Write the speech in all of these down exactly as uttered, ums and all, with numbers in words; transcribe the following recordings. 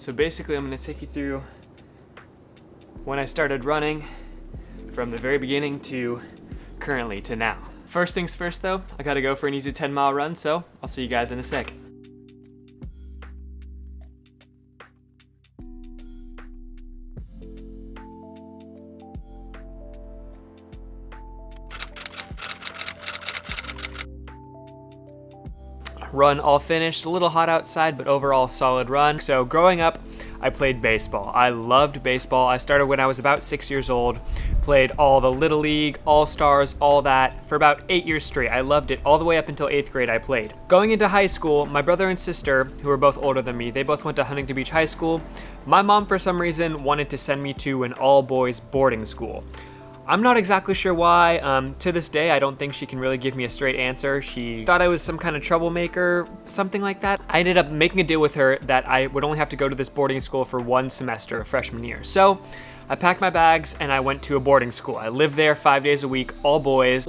So basically I'm going to take you through when I started running from the very beginning to currently to now. First things first though, I gotta go for an easy ten mile run, so I'll see you guys in a sec. Run all finished, a little hot outside, but overall solid run. So growing up, I played baseball. I loved baseball. I started when I was about six years old, played all the Little League, All-Stars, all that for about eight years straight. I loved it all the way up until eighth grade I played. Going into high school, my brother and sister, who were both older than me, they both went to Huntington Beach High School. My mom, for some reason, wanted to send me to an all-boys boarding school. I'm not exactly sure why. Um, to this day, I don't think she can really give me a straight answer. She thought I was some kind of troublemaker, something like that. I ended up making a deal with her that I would only have to go to this boarding school for one semester, freshman year. So I packed my bags and I went to a boarding school. I lived there five days a week, all boys.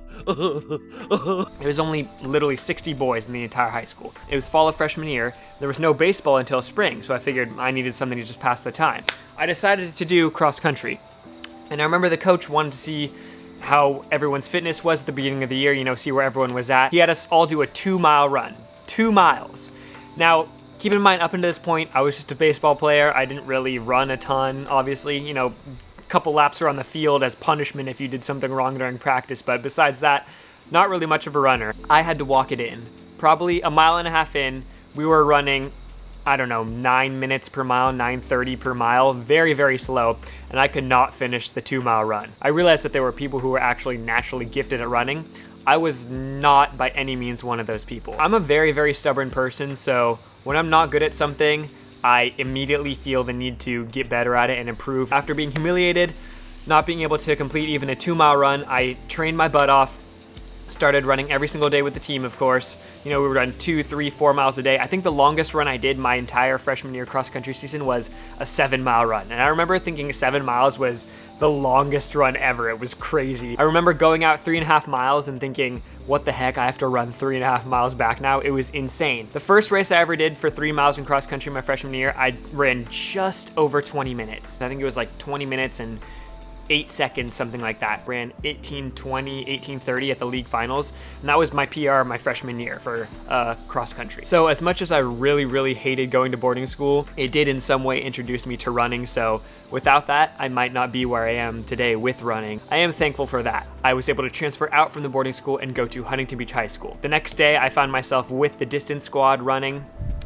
There was only literally sixty boys in the entire high school. It was fall of freshman year. There was no baseball until spring, so I figured I needed something to just pass the time. I decided to do cross country. And I remember the coach wanted to see how everyone's fitness was at the beginning of the year, you know, see where everyone was at. He had us all do a two mile run, two miles. Now, keep in mind, up until this point, I was just a baseball player. I didn't really run a ton, obviously, you know, a couple laps around the field as punishment if you did something wrong during practice. But besides that, not really much of a runner. I had to walk it in. Probably a mile and a half in, we were running, I don't know, nine minutes per mile, nine thirty per mile, very, very slow, and I could not finish the two mile run. I realized that there were people who were actually naturally gifted at running. I was not by any means one of those people. I'm a very, very stubborn person, so when I'm not good at something, I immediately feel the need to get better at it and improve. After being humiliated, not being able to complete even a two mile run, I trained my butt off, started running every single day with the team, of course. You know, we would run two, three, four miles a day. I think the longest run I did my entire freshman year cross country season was a seven mile run. And I remember thinking seven miles was the longest run ever. It was crazy. I remember going out three and a half miles and thinking, what the heck, I have to run three and a half miles back now. It was insane. The first race I ever did for three miles in cross country my freshman year, I ran just over twenty minutes. I think it was like twenty minutes and eight seconds, something like that. Ran eighteen twenty, eighteen thirty at the league finals, and that was my P R my freshman year for uh, cross country. So as much as I really, really hated going to boarding school, it did in some way introduce me to running, so without that, I might not be where I am today with running. I am thankful for that. I was able to transfer out from the boarding school and go to Huntington Beach High School. The next day, I found myself with the distance squad running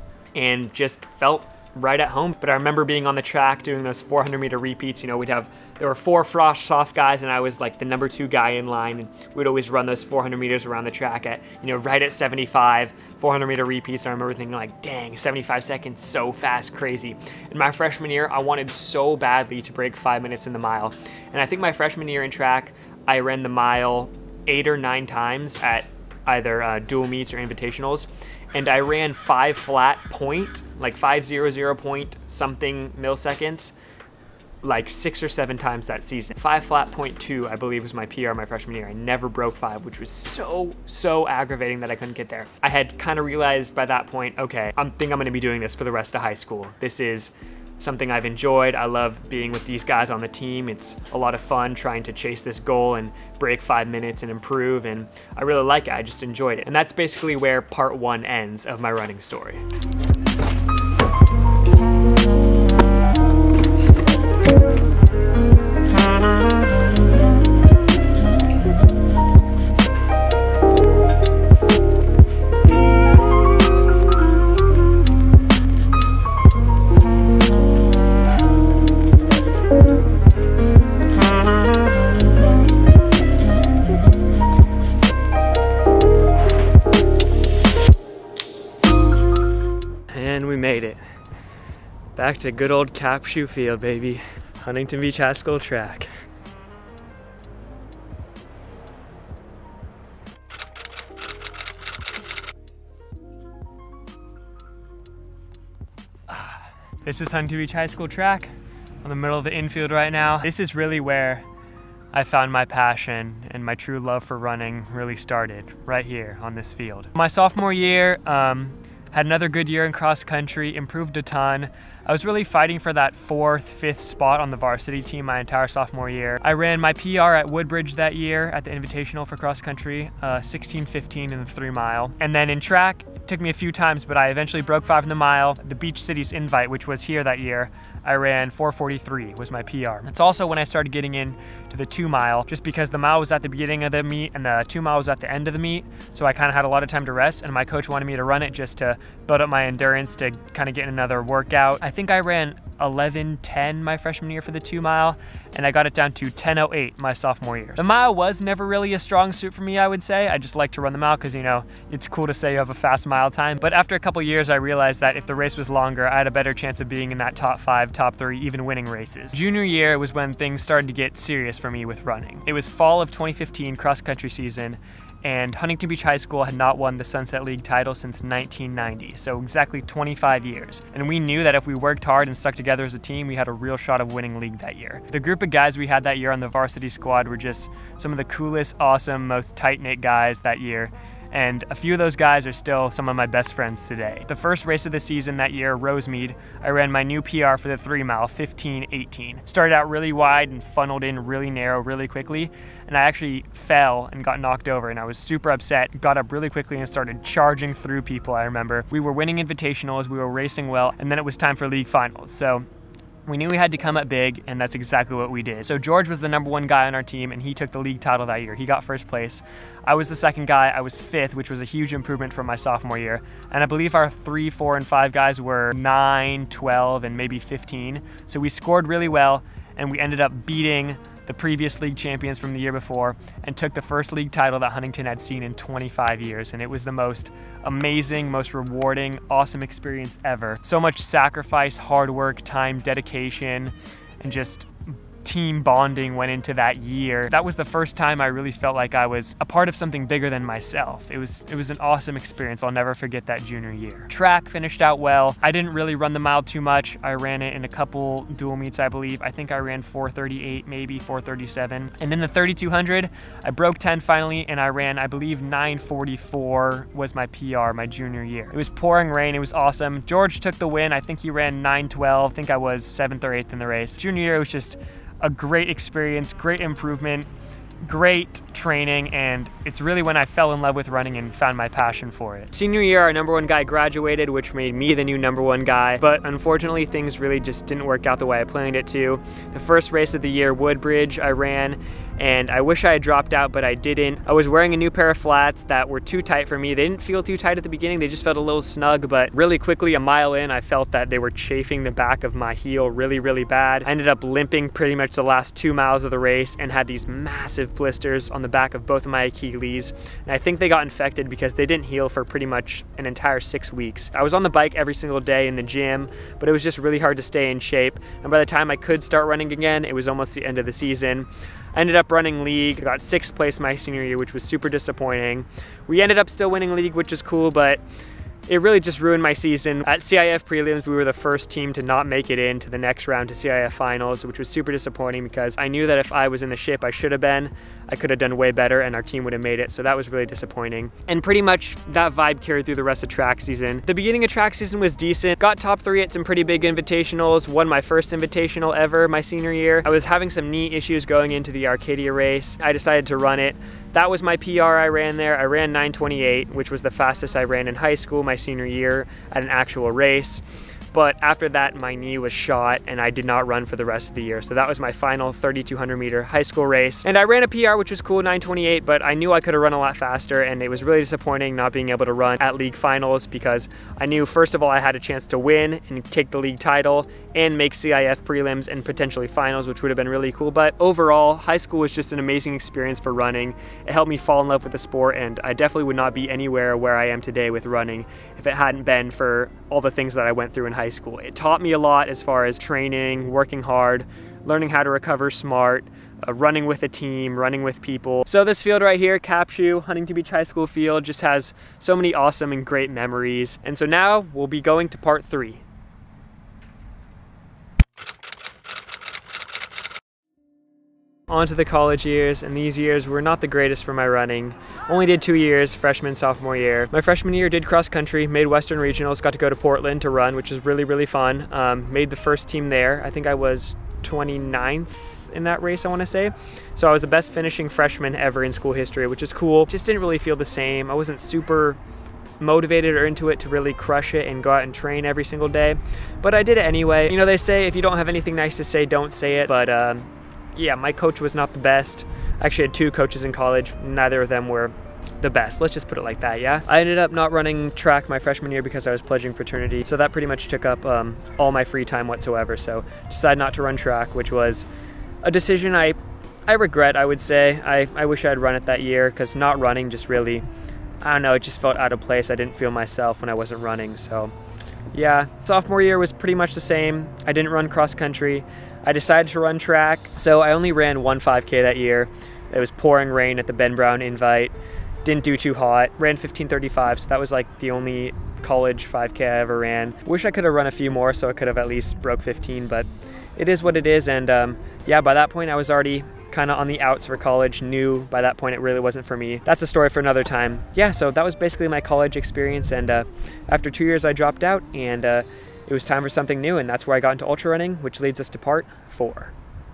and just felt right at home. But I remember being on the track doing those four hundred meter repeats. You know, we'd have, there were four frost soft guys and I was like the number two guy in line, and we'd always run those four hundred meters around the track at, you know, right at seventy-five, four hundred meter repeats. And I remember thinking like, dang, seventy-five seconds, so fast, crazy. In my freshman year, I wanted so badly to break five minutes in the mile. And I think my freshman year in track, I ran the mile eight or nine times at either uh, dual meets or invitationals. And I ran five flat point, like five zero zero point something milliseconds, like six or seven times that season. Five flat point two, I believe, was my P R my freshman year. I never broke five, which was so, so aggravating that I couldn't get there. I had kind of realized by that point, okay, I think I'm gonna be doing this for the rest of high school. This is something I've enjoyed. I love being with these guys on the team. It's a lot of fun trying to chase this goal and break five minutes and improve, and I really like it. I just enjoyed it. And that's basically where part one ends of my running story. And we made it. Back to good old Cap Shoe Field, baby. Huntington Beach High School track. This is Huntington Beach High School track on the middle of the infield right now. This is really where I found my passion and my true love for running really started, right here on this field. My sophomore year, um, Had another good year in cross country, improved a ton. I was really fighting for that fourth, fifth spot on the varsity team my entire sophomore year. I ran my P R at Woodbridge that year at the Invitational for cross country, uh, sixteen fifteen in the three mile. And then in track, it took me a few times, but I eventually broke five in the mile. The Beach Cities Invite, which was here that year, I ran four forty-three was my P R. That's also when I started getting in to the two mile, just because the mile was at the beginning of the meet and the two mile was at the end of the meet. So I kind of had a lot of time to rest, and my coach wanted me to run it just to build up my endurance to kind of get another workout. I think I ran eleven ten my freshman year for the two mile, and I got it down to ten oh eight my sophomore year. The mile was never really a strong suit for me, I would say. I just like to run the mile because, you know, it's cool to say you have a fast mile time. But after a couple years, I realized that if the race was longer, I had a better chance of being in that top five, top three, even winning races. Junior year was when things started to get serious for me with running. It was fall of twenty fifteen cross country season, and Huntington Beach High School had not won the Sunset League title since nineteen ninety, so exactly twenty-five years. And we knew that if we worked hard and stuck together as a team, we had a real shot of winning league that year. The group of guys we had that year on the varsity squad were just some of the coolest, awesome, most tight-knit guys that year. And a few of those guys are still some of my best friends today. The first race of the season that year, Rosemead, I ran my new P R for the three mile, fifteen eighteen. Started out really wide and funneled in really narrow really quickly, and I actually fell and got knocked over, and I was super upset. Got up really quickly and started charging through people, I remember. We were winning invitationals, we were racing well, and then it was time for league finals. So we knew we had to come up big, and that's exactly what we did. So George was the number one guy on our team, and he took the league title that year. He got first place. I was the second guy. I was fifth, which was a huge improvement from my sophomore year. And I believe our three, four, and five guys were nine, twelve, and maybe fifteen. So we scored really well, and we ended up beating the previous league champions from the year before, and took the first league title that Huntington had seen in twenty-five years. And it was the most amazing, most rewarding, awesome experience ever. So much sacrifice, hard work, time, dedication, and just team bonding went into that year. That was the first time I really felt like I was a part of something bigger than myself. It was it was an awesome experience. I'll never forget that junior year. Track finished out well. I didn't really run the mile too much. I ran it in a couple dual meets, I believe. I think I ran four thirty-eight, maybe four thirty-seven. And in the thirty-two hundred, I broke ten finally, and I ran, I believe, nine forty-four was my P R my junior year. It was pouring rain. It was awesome. George took the win. I think he ran nine twelve. I think I was seventh or eighth in the race. Junior year was just a great experience, great improvement, great training, and it's really when I fell in love with running and found my passion for it. Senior year, our number one guy graduated, which made me the new number one guy, but unfortunately things really just didn't work out the way I planned it to. The first race of the year, Woodbridge, I ran, and I wish I had dropped out, but I didn't. I was wearing a new pair of flats that were too tight for me. They didn't feel too tight at the beginning, they just felt a little snug, but really quickly, a mile in, I felt that they were chafing the back of my heel really, really bad. I ended up limping pretty much the last two miles of the race and had these massive blisters on the back of both of my Achilles. And I think they got infected because they didn't heal for pretty much an entire six weeks. I was on the bike every single day in the gym, but it was just really hard to stay in shape. And by the time I could start running again, it was almost the end of the season. I ended up running league, got sixth place my senior year, which was super disappointing. We ended up still winning league, which is cool, but it really just ruined my season. At C I F prelims, we were the first team to not make it into the next round to C I F finals, which was super disappointing because I knew that if I was in the shape I should have been, I could have done way better and our team would have made it, so that was really disappointing. And pretty much that vibe carried through the rest of track season. The beginning of track season was decent, got top three at some pretty big invitationals, won my first invitational ever my senior year. I was having some knee issues going into the Arcadia race. I decided to run it. That was my P R I ran there. I ran nine twenty-eight, which was the fastest I ran in high school my senior year at an actual race. But after that, my knee was shot and I did not run for the rest of the year. So that was my final thirty-two hundred meter high school race. And I ran a P R, which was cool, nine twenty-eight, but I knew I could have run a lot faster, and it was really disappointing not being able to run at league finals because I knew, first of all, I had a chance to win and take the league title and make C I F prelims and potentially finals, which would have been really cool. But overall, high school was just an amazing experience for running. It helped me fall in love with the sport, and I definitely would not be anywhere where I am today with running if it hadn't been for all the things that I went through in high school. It taught me a lot as far as training, working hard, learning how to recover smart, uh, running with a team, running with people. So this field right here, Capshew, Huntington Beach High School field, just has so many awesome and great memories. And so now we'll be going to part three. On to the college years, and these years were not the greatest for my running. Only did two years, freshman, sophomore year. My freshman year did cross country, made Western Regionals, got to go to Portland to run, which was really, really fun. Um, made the first team there. I think I was twenty-ninth in that race, I want to say. So I was the best finishing freshman ever in school history, which is cool. Just didn't really feel the same. I wasn't super motivated or into it to really crush it and go out and train every single day, but I did it anyway. You know, they say if you don't have anything nice to say, don't say it, but um, yeah, my coach was not the best. I actually had two coaches in college. Neither of them were the best. Let's just put it like that, yeah? I ended up not running track my freshman year because I was pledging fraternity, so that pretty much took up um, all my free time whatsoever. So decided not to run track, which was a decision I, I regret, I would say. I, I wish I had run it that year, because not running just really, I don't know, it just felt out of place. I didn't feel myself when I wasn't running, so yeah. Sophomore year was pretty much the same. I didn't run cross country. I decided to run track, so I only ran one five K that year. It was pouring rain at the Ben Brown invite. Didn't do too hot. Ran fifteen thirty-five, so that was like the only college five K I ever ran. Wish I could have run a few more, so I could have at least broke fifteen, but it is what it is. And um, yeah, by that point I was already kind of on the outs for college, knew by that point it really wasn't for me. That's a story for another time. Yeah, so that was basically my college experience, and uh, after two years I dropped out, and uh, it was time for something new, and that's where I got into ultra running, which leads us to part four.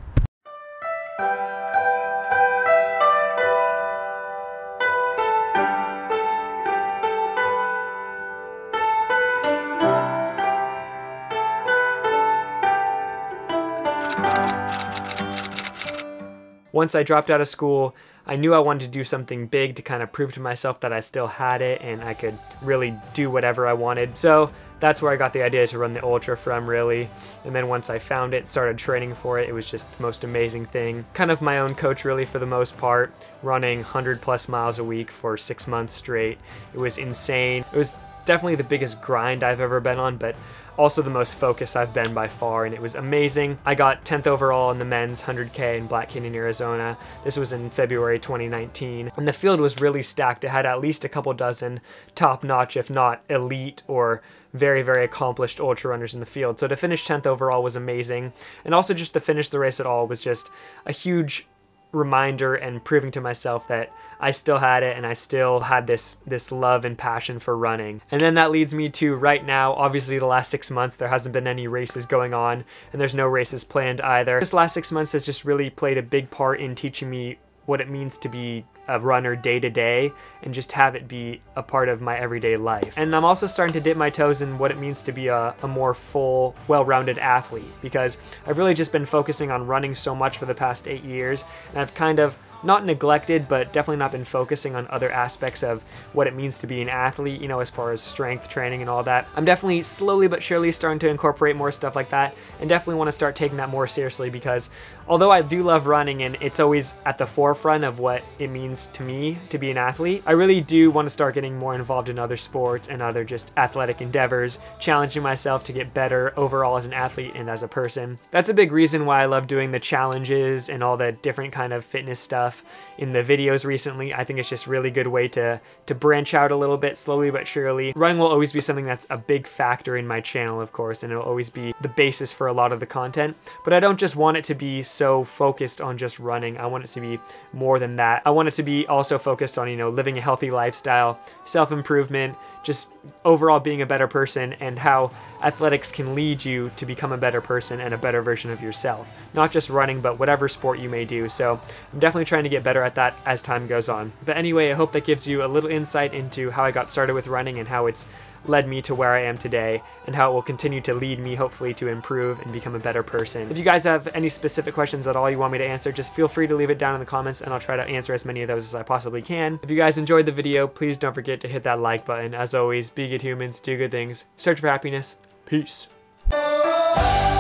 Once I dropped out of school, I knew I wanted to do something big to kind of prove to myself that I still had it and I could really do whatever I wanted. So that's where I got the idea to run the ultra from, really. And then once I found it, started training for it, it was just the most amazing thing. Kind of my own coach, really, for the most part, running one hundred plus miles a week for six months straight. It was insane. It was definitely the biggest grind I've ever been on, but also the most focused I've been by far, and it was amazing. I got tenth overall in the men's one hundred K in Black Canyon, Arizona. This was in February twenty nineteen, and the field was really stacked. It had at least a couple dozen top-notch, if not elite or very, very accomplished ultra runners in the field. So to finish tenth overall was amazing, and also just to finish the race at all was just a huge reminder and proving to myself that I still had it and I still had this this love and passion for running. And then that leads me to right now. Obviously the last six months there hasn't been any races going on, and there's no races planned either. This last six months has just really played a big part in teaching me what it means to be a runner day to day and just have it be a part of my everyday life. And I'm also starting to dip my toes in what it means to be a, a more full, well-rounded athlete, because I've really just been focusing on running so much for the past eight years, and I've kind of not neglected, but definitely not been focusing on other aspects of what it means to be an athlete, you know, as far as strength training and all that. I'm definitely slowly but surely starting to incorporate more stuff like that, and definitely want to start taking that more seriously, because although I do love running and it's always at the forefront of what it means to me to be an athlete, I really do want to start getting more involved in other sports and other just athletic endeavors, challenging myself to get better overall as an athlete and as a person. That's a big reason why I love doing the challenges and all the different kind of fitness stuff in the videos recently. I think it's just a really good way to to branch out a little bit, slowly but surely. Running will always be something that's a big factor in my channel, of course, and it'll always be the basis for a lot of the content, but I don't just want it to be so focused on just running. I want it to be more than that. I want it to be also focused on, you know, living a healthy lifestyle, self-improvement, just overall being a better person, and how athletics can lead you to become a better person and a better version of yourself. Not just running, but whatever sport you may do. So I'm definitely trying to get better at that as time goes on. But anyway, I hope that gives you a little insight into how I got started with running and how it's led me to where I am today, and how it will continue to lead me, hopefully, to improve and become a better person. If you guys have any specific questions at all you want me to answer, just feel free to leave it down in the comments, and I'll try to answer as many of those as I possibly can. If you guys enjoyed the video, please don't forget to hit that like button. As always, be good humans, do good things, search for happiness. Peace.